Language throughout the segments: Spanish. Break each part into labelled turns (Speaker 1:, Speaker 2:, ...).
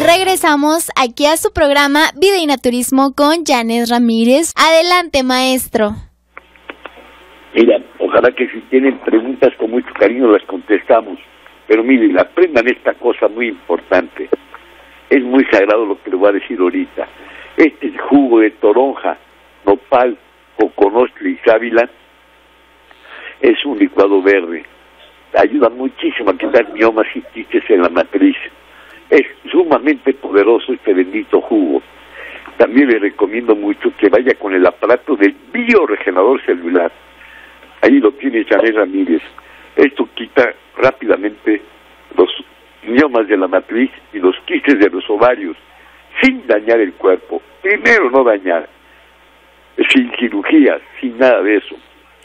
Speaker 1: Regresamos aquí a su programa Vida y Naturismo con Janet Ramírez. Adelante, maestro.
Speaker 2: Mira, ojalá que si tienen preguntas con mucho cariño las contestamos. Pero miren, aprendan esta cosa muy importante. Es muy sagrado lo que les voy a decir ahorita. Este jugo de toronja, nopal, coconostla y sábila es un licuado verde. Ayuda muchísimo a quitar miomas y quistes en la matriz. Es sumamente poderoso este bendito jugo. También les recomiendo mucho que vaya con el aparato del bioregenerador celular. Ahí lo tiene Janet Ramírez. Esto quita rápidamente los miomas de la matriz y los quistes de los ovarios, sin dañar el cuerpo. Primero, no dañar, sin cirugía, sin nada de eso.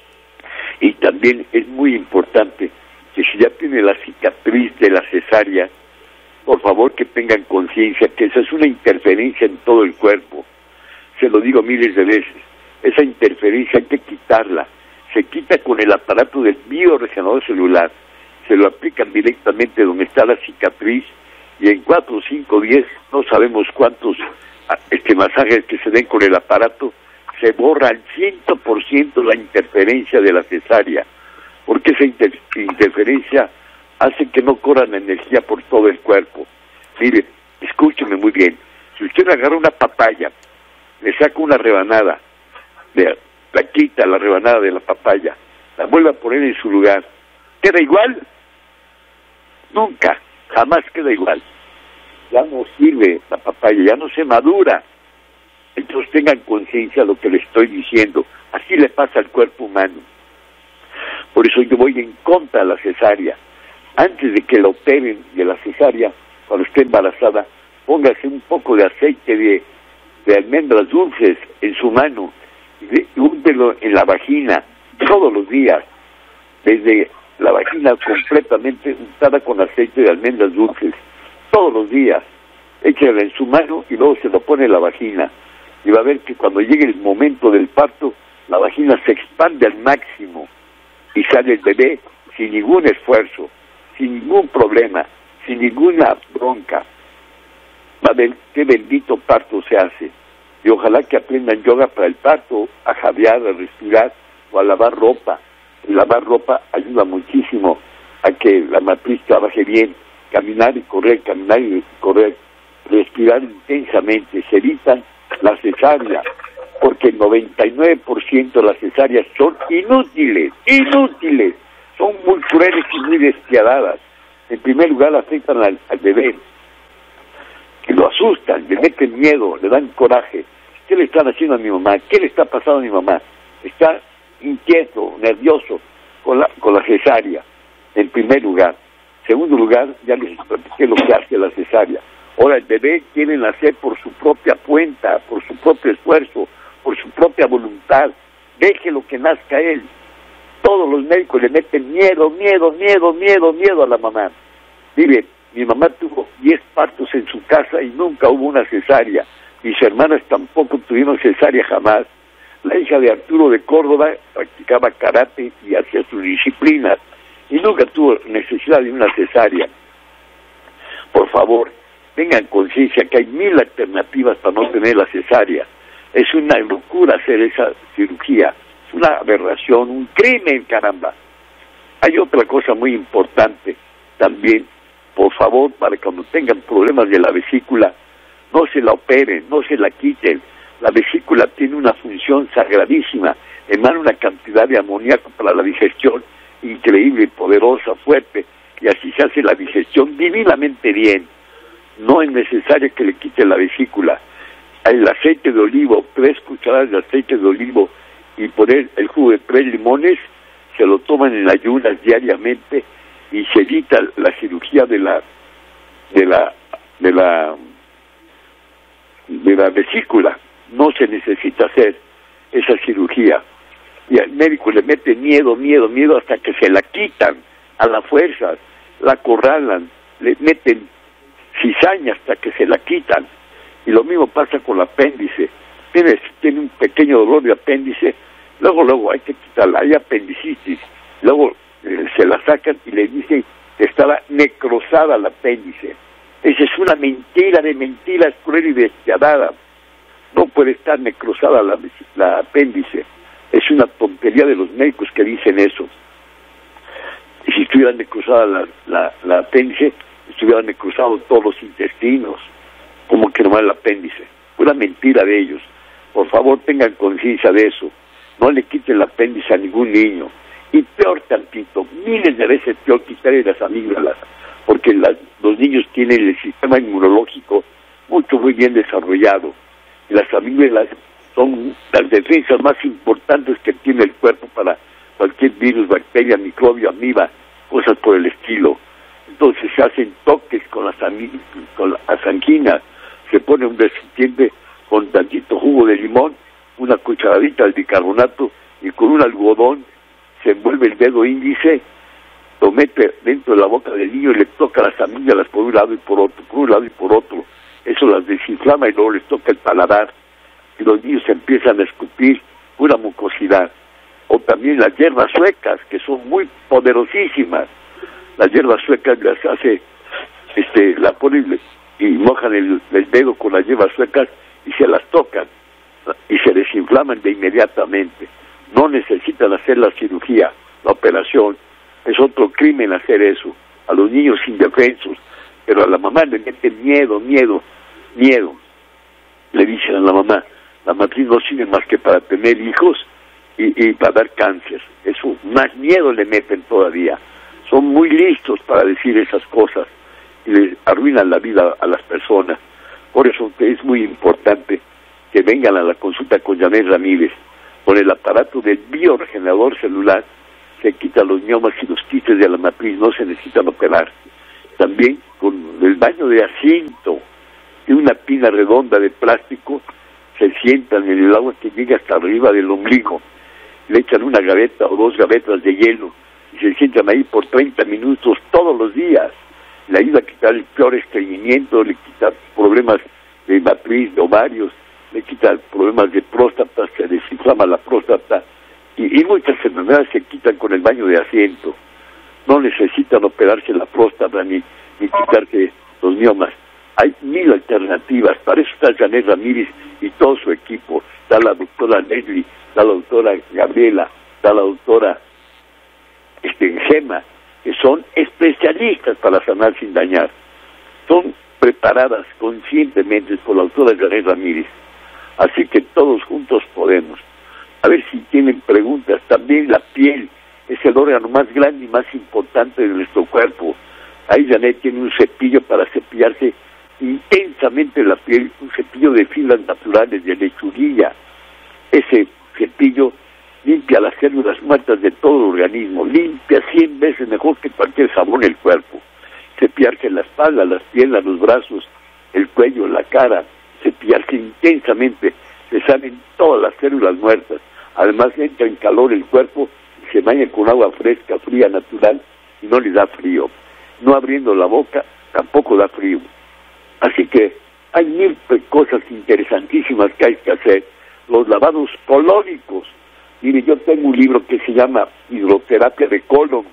Speaker 2: Y también es muy importante que si ya tiene la cicatriz de la cesárea, por favor que tengan conciencia que esa es una interferencia en todo el cuerpo. Se lo digo miles de veces, esa interferencia hay que quitarla. Se quita con el aparato del bioregenerador celular, se lo aplican directamente donde está la cicatriz y en 4, 5, 10, no sabemos cuántos masajes que se den con el aparato, se borra al 100% la interferencia de la cesárea, porque esa interferencia hace que no corran energía por todo el cuerpo. Mire, escúcheme muy bien, si usted agarra una papaya, le saca una rebanada, la quita la rebanada de la papaya, la vuelve a poner en su lugar, ¿queda igual? Nunca, jamás queda igual. Ya no sirve la papaya, ya no se madura. Entonces tengan conciencia de lo que les estoy diciendo. Así le pasa al cuerpo humano. Por eso yo voy en contra de la cesárea. Antes de que la operen de la cesárea, cuando esté embarazada, póngase un poco de aceite de almendras dulces en su mano y úntelo en la vagina todos los días, desde la vagina completamente untada con aceite de almendras dulces, todos los días. Échela en su mano y luego se lo pone en la vagina. Y va a ver que cuando llegue el momento del parto, la vagina se expande al máximo y sale el bebé sin ningún esfuerzo, sin ningún problema, sin ninguna bronca. Va a ver qué bendito parto se hace. Y ojalá que aprendan yoga para el parto, a jadear, a respirar o a lavar ropa. El lavar ropa ayuda muchísimo a que la matriz trabaje bien. Caminar y correr, respirar intensamente, se evitan la cesárea, porque el 99% de las cesáreas son inútiles, son muy crueles y muy despiadadas. En primer lugar afectan al bebé, que lo asustan, le meten miedo, le dan coraje. ¿Qué le están haciendo a mi mamá? ¿Qué le está pasando a mi mamá? Está inquieto, nervioso con la cesárea, en primer lugar. Segundo lugar, ya les expliqué lo que hace la cesárea. Ahora el bebé quiere nacer por su propia cuenta, por su propio esfuerzo, por su propia voluntad. Déjelo que nazca él. Todos los médicos le meten miedo a la mamá. Mire, mi mamá tuvo 10 partos en su casa y nunca hubo una cesárea. Mis hermanas tampoco tuvieron cesárea jamás. La hija de Arturo de Córdoba practicaba karate y hacía sus disciplinas y nunca tuvo necesidad de una cesárea. Por favor, tengan conciencia que hay 1000 alternativas para no tener la cesárea. Es una locura hacer esa cirugía, es una aberración, un crimen, caramba. Hay otra cosa muy importante también, por favor, para cuando tengan problemas de la vesícula, no se la operen, no se la quiten. La vesícula tiene una función sagradísima, emana una cantidad de amoníaco para la digestión increíble, poderosa, fuerte, y así se hace la digestión divinamente bien. No es necesario que le quite la vesícula. El aceite de olivo, 3 cucharadas de aceite de olivo y poner el jugo de 3 limones, se lo toman en ayunas diariamente y se evita la cirugía de la vesícula. No se necesita hacer esa cirugía. Y al médico le mete miedo hasta que se la quitan a la fuerza, la acorralan, le meten cizaña hasta que se la quitan. Y lo mismo pasa con el apéndice. Tiene un pequeño dolor de apéndice, luego hay que quitarla, hay apendicitis, luego se la sacan y le dicen que estaba necrosada el apéndice. Esa es una mentira de mentiras, cruel y despiadada. No puede estar necrosada la apéndice. Es una tontería de los médicos que dicen eso. Y si estuviera necrosada la apéndice, estuvieran necrosados todos los intestinos, como que nomás el apéndice. Una mentira de ellos. Por favor, tengan conciencia de eso. No le quiten el apéndice a ningún niño. Y peor tantito, miles de veces peor quitarle las amígdalas, porque los niños tienen el sistema inmunológico muy bien desarrollado. Y las amígdalas son las defensas más importantes que tiene el cuerpo para cualquier virus, bacteria, microbio, amiba, cosas por el estilo. Entonces se hacen toques con las anginas, se pone un recipiente con tantito jugo de limón, una cucharadita de bicarbonato y con un algodón se envuelve el dedo índice, lo mete dentro de la boca del niño y le toca las amígdalas por un lado y por otro, por un lado y por otro. Eso las desinflama y luego les toca el paladar y los niños empiezan a escupir pura mucosidad. O también las hierbas suecas, que son muy poderosísimas. Las hierbas suecas las hace, la ponen y mojan el dedo con las hierbas suecas y se las tocan y se desinflaman de inmediatamente. No necesitan hacer la cirugía, la operación. Es otro crimen hacer eso a los niños indefensos, pero a la mamá le meten miedo. Le dicen a la mamá, la matriz no sirve más que para tener hijos y para dar cáncer. Eso, más miedo le meten todavía. Son muy listos para decir esas cosas y les arruinan la vida a las personas. Por eso es muy importante que vengan a la consulta con Janet Ramírez. Con el aparato del bioregenerador celular se quitan los miomas y los quistes de la matriz, no se necesitan operar. También con el baño de asiento y una pina redonda de plástico, se sientan en el agua que llega hasta arriba del ombligo, le echan una gaveta o dos gavetas de hielo y se sientan ahí por 30 minutos todos los días. Le ayuda a quitar el peor estreñimiento, le quita problemas de matriz, de ovarios, le quita problemas de próstata, se desinflama la próstata y muchas enfermedades se quitan con el baño de asiento. No necesitan operarse la próstata ni quitarse los miomas. Hay 1000 alternativas. Para eso está Janet Ramírez y todo su equipo. Está la doctora Leslie, está la doctora Gabriela, está la doctora Gema, que son especialistas para sanar sin dañar. Son preparadas conscientemente por la doctora Janet Ramírez. Así que todos juntos podemos. A ver si tienen preguntas. También la piel es el órgano más grande y más importante de nuestro cuerpo. Ahí Janet tiene un cepillo para cepillarse intensamente la piel, un cepillo de fibras naturales, de lechuguilla. Ese cepillo limpia las células muertas de todo el organismo, limpia 100 veces mejor que cualquier jabón el cuerpo. Cepillarse la espalda, las piernas, los brazos, el cuello, la cara, cepillarse intensamente, se salen todas las células muertas. Además entra en calor el cuerpo y se baña con agua fresca, fría, natural y no le da frío. No abriendo la boca tampoco da frío. Así que hay 1000 cosas interesantísimas que hay que hacer. Los lavados colónicos. Mire, yo tengo un libro que se llama Hidroterapia de Colon.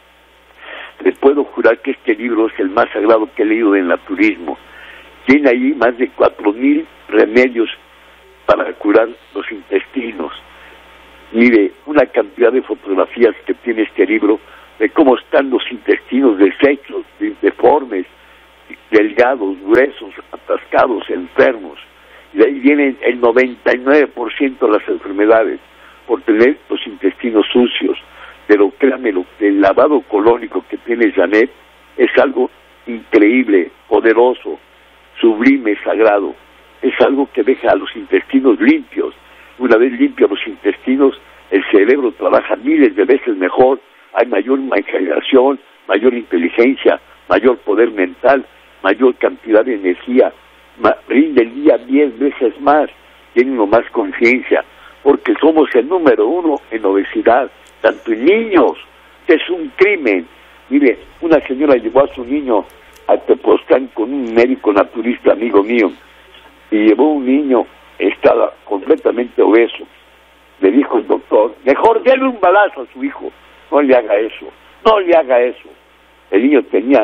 Speaker 2: Les puedo jurar que este libro es el más sagrado que he leído en naturismo. Tiene ahí más de 4000 remedios para curar los intestinos. Mire, una cantidad de fotografías que tiene este libro de cómo están los intestinos deshechos, deformes, delgados, gruesos, atascados, enfermos. Y de ahí vienen el 99% de las enfermedades por tener los intestinos sucios. Pero créanmelo, el lavado colónico que tiene Janet es algo increíble, poderoso, sublime, sagrado. Es algo que deja a los intestinos limpios. Una vez limpios los intestinos, el cerebro trabaja miles de veces mejor, hay mayor imaginación, mayor inteligencia, mayor poder mental, mayor cantidad de energía, rinde el día 10 veces más, tiene uno más conciencia, porque somos el número 1 en obesidad, tanto en niños, que es un crimen. Mire, una señora llevó a su niño a Tepoztlán con un médico naturista amigo mío, y llevó un niño, estaba completamente obeso. Le dijo el doctor, mejor déle un balazo a su hijo, no le haga eso, no le haga eso. El niño tenía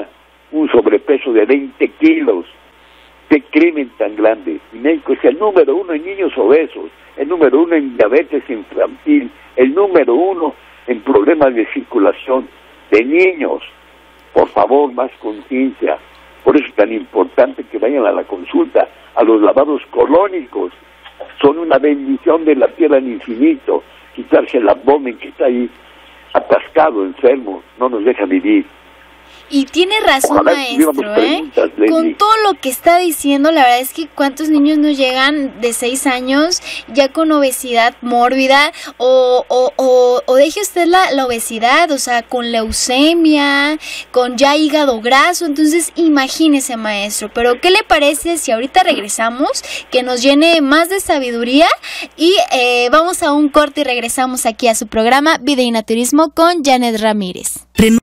Speaker 2: un sobrepeso de 20 kilos. ¡Qué crimen tan grande! Y México es el número 1 en niños obesos, el número 1 en diabetes infantil, el número 1 en problemas de circulación de niños. Por favor, más conciencia. Por eso es tan importante que vayan a la consulta, a los lavados colónicos. Son una bendición de la tierra al infinito. Quitarse el abdomen que está ahí atascado, enfermo, no nos deja vivir.
Speaker 1: Y tiene razón, maestro, con todo lo que está diciendo, la verdad es que cuántos niños nos llegan de 6 años ya con obesidad mórbida o deje usted la obesidad, o sea, con leucemia, con ya hígado graso. Entonces imagínese, maestro, pero ¿qué le parece si ahorita regresamos, que nos llene más de sabiduría y vamos a un corte y regresamos aquí a su programa Vida y Naturismo con Janet Ramírez?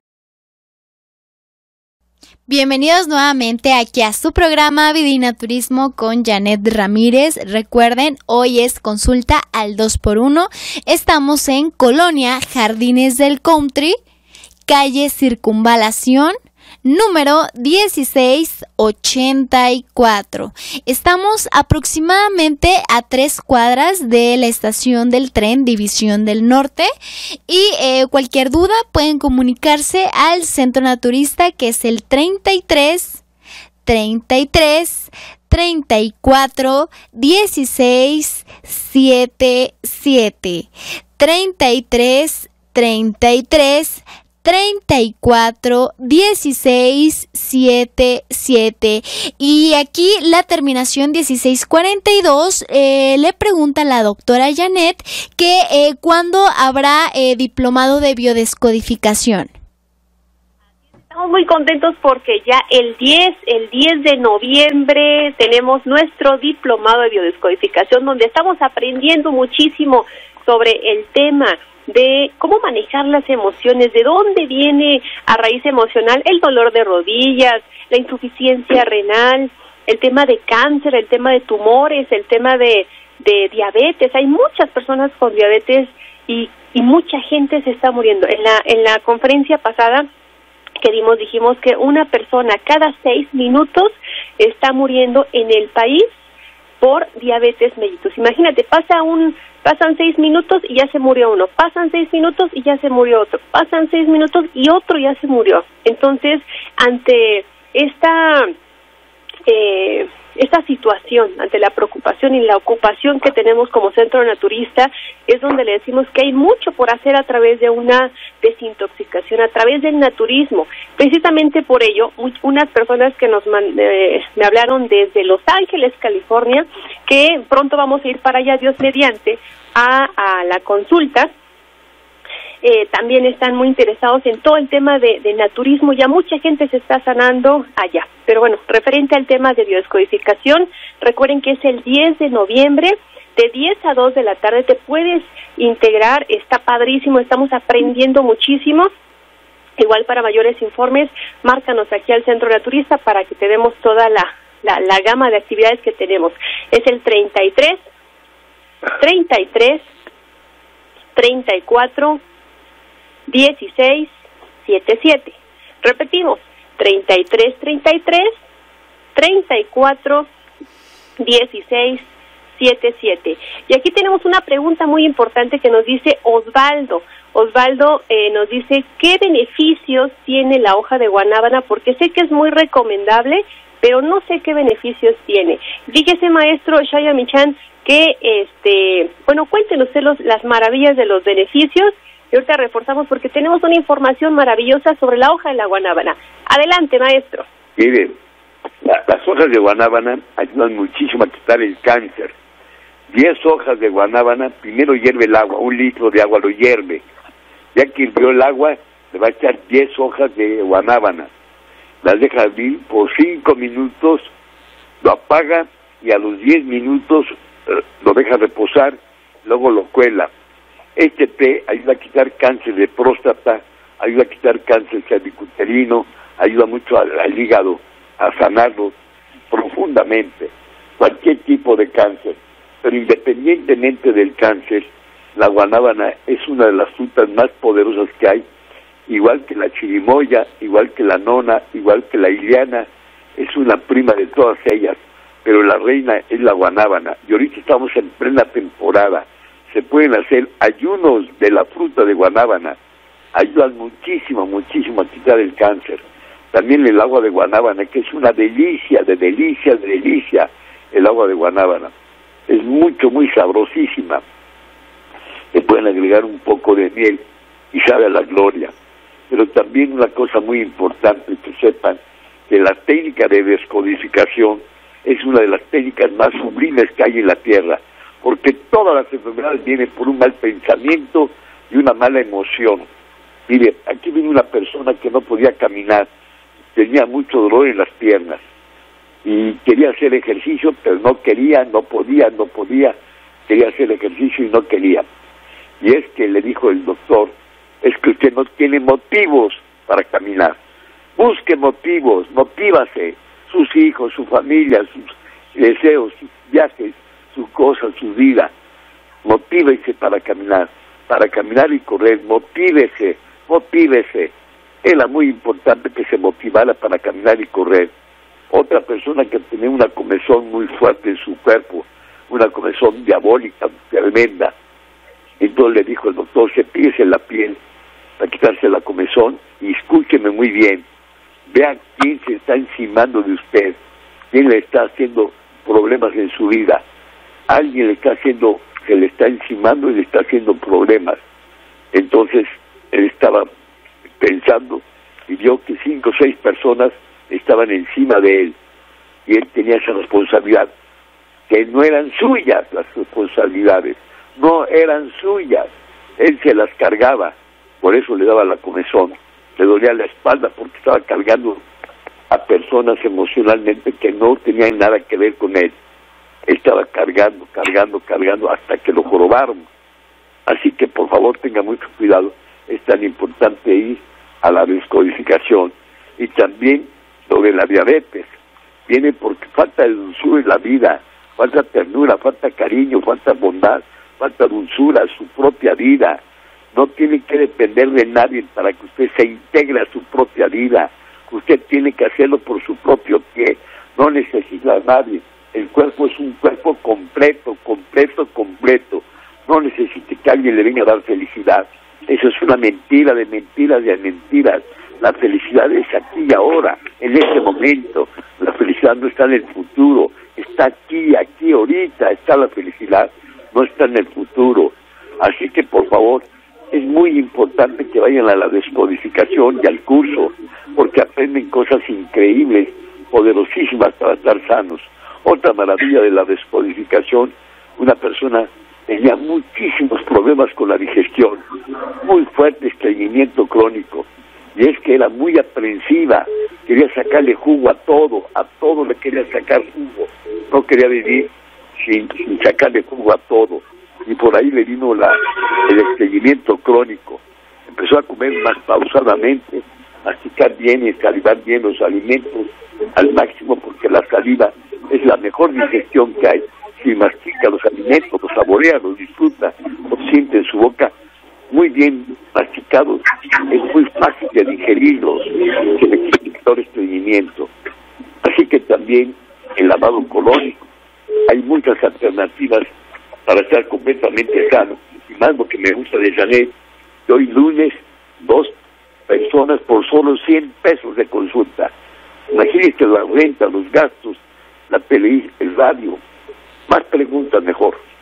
Speaker 1: Bienvenidos nuevamente aquí a su programa Vida y Naturismo con Janet Ramírez. Recuerden, hoy es consulta al 2x1. Estamos en Colonia Jardines del Country, calle Circunvalación, número 1684. Estamos aproximadamente a 3 cuadras de la estación del tren División del Norte y cualquier duda pueden comunicarse al centro naturista, que es el 33 34 16 77 33 34 16 77. Y aquí la terminación 1642 le pregunta a la doctora Janet que ¿cuándo habrá diplomado de biodescodificación?
Speaker 3: Estamos muy contentos porque ya el 10 de noviembre tenemos nuestro diplomado de biodescodificación, donde estamos aprendiendo muchísimo sobre el tema de cómo manejar las emociones, de dónde viene a raíz emocional el dolor de rodillas, la insuficiencia renal, el tema de cáncer, el tema de tumores, el tema de diabetes. Hay muchas personas con diabetes y mucha gente se está muriendo. En la conferencia pasada que dimos, dijimos que una persona cada 6 minutos está muriendo en el país por diabetes mellitus. Imagínate, pasan 6 minutos y ya se murió uno, pasan 6 minutos y ya se murió otro, pasan 6 minutos y otro ya se murió. Entonces, ante esta situación, ante la preocupación y la ocupación que tenemos como centro naturista, es donde le decimos que hay mucho por hacer a través de una desintoxicación, a través del naturismo. Precisamente por ello, unas personas que me hablaron desde Los Ángeles, California, que pronto vamos a ir para allá, Dios mediante, a la consulta. También están muy interesados en todo el tema de naturismo. Ya mucha gente se está sanando allá. Pero bueno, referente al tema de biodescodificación, recuerden que es el 10 de noviembre, de 10 a 2 de la tarde. Te puedes integrar, está padrísimo, estamos aprendiendo muchísimo. Igual para mayores informes, márcanos aquí al Centro Naturista para que te demos toda la gama de actividades que tenemos. Es el 33 34 16 77. Repetimos, 33 34 16 77. Y aquí tenemos una pregunta muy importante que nos dice Osvaldo. Osvaldo nos dice, ¿qué beneficios tiene la hoja de guanábana? Porque sé que es muy recomendable, pero no sé qué beneficios tiene. Fíjese, maestro Shaya Michan, que cuéntenos usted las maravillas de los beneficios. Y ahorita reforzamos porque tenemos una información maravillosa sobre la hoja de la guanábana. Adelante, maestro.
Speaker 2: Miren, las hojas de guanábana ayudan muchísimo a quitar el cáncer. 10 hojas de guanábana, primero hierve el agua, 1 litro de agua lo hierve. Ya que hirvió el agua, le va a echar 10 hojas de guanábana. Las deja hervir por 5 minutos, lo apaga y a los 10 minutos lo deja reposar, luego lo cuela. Este té ayuda a quitar cáncer de próstata, ayuda a quitar cáncer cervicuterino, ayuda mucho al hígado, a sanarlo profundamente, cualquier tipo de cáncer. Pero independientemente del cáncer, la guanábana es una de las frutas más poderosas que hay igual que la chirimoya, igual que la nona, igual que la iliana, es una prima de todas ellas, pero la reina es la guanábana, y ahorita estamos en plena temporada. Se pueden hacer ayunos de la fruta de guanábana, ayudan muchísimo, muchísimo a quitar el cáncer. También el agua de guanábana, que es una delicia, de delicia, el agua de guanábana. Es mucho, muy sabrosísima. Le pueden agregar un poco de miel y sabe a la gloria. Pero también una cosa muy importante, que sepan que la técnica de descodificación es una de las técnicas más sublimes que hay en la tierra, porque todas las enfermedades vienen por un mal pensamiento y una mala emoción. Mire, aquí viene una persona que no podía caminar, tenía mucho dolor en las piernas y quería hacer ejercicio, pero no quería, no podía, quería hacer ejercicio y no quería. Y es que le dijo el doctor, es que usted no tiene motivos para caminar. Busque motivos, motívase, sus hijos, su familia, sus deseos, sus viajes, sus cosas, su vida. Motívese para caminar y correr, motívese. Era muy importante que se motivara para caminar y correr. Otra persona que tenía una comezón muy fuerte en su cuerpo, una comezón diabólica, tremenda. Entonces le dijo el doctor, cepíllese la piel para quitarse la comezón y escúcheme muy bien. Vea quién se está encimando de usted, quién le está haciendo problemas en su vida. Alguien le está haciendo, se le está encimando y le está haciendo problemas. Entonces él estaba pensando y vio que 5 o 6 personas estaban encima de él y él tenía esa responsabilidad, que no eran suyas las responsabilidades, no eran suyas, él se las cargaba, por eso le daba la comezón, le dolía la espalda porque estaba cargando a personas emocionalmente que no tenían nada que ver con él. Estaba cargando hasta que lo jorobaron. Así que por favor tenga mucho cuidado, es tan importante ir a la descodificación. Y también lo de la diabetes viene porque falta el dulzura en la vida, falta ternura, falta cariño, falta bondad, falta dulzura, su propia vida. No tiene que depender de nadie para que usted se integre a su propia vida. Usted tiene que hacerlo por su propio pie, no necesita a nadie. El cuerpo es un cuerpo completo. No necesite que alguien le venga a dar felicidad. Eso es una mentira de mentiras. La felicidad es aquí y ahora, en este momento. La felicidad no está en el futuro, está aquí, ahorita está la felicidad, no está en el futuro. Así que por favor, es muy importante que vayan a la descodificación y al curso, porque aprenden cosas increíbles, poderosísimas para estar sanos. Otra maravilla de la descodificación, una persona tenía muchísimos problemas con la digestión, muy fuerte estreñimiento crónico, y es que era muy aprensiva, quería sacarle jugo a todo le quería sacar jugo, no quería vivir sin sacarle jugo a todo, y por ahí le vino el estreñimiento crónico. Empezó a comer más pausadamente, masticar bien y salivar bien los alimentos al máximo, porque la saliva es la mejor digestión que hay. Si mastica los alimentos, los saborea, los disfruta, los siente en su boca muy bien masticados, es muy fácil de digerirlos, que le quita el estreñimiento. Así que también el lavado colónico, hay muchas alternativas para estar completamente sano. Y más lo que me gusta de Janet, que hoy lunes 2 personas por solo 100 pesos de consulta. Imagínense la renta, los gastos, la tele, el radio. Más preguntas mejor.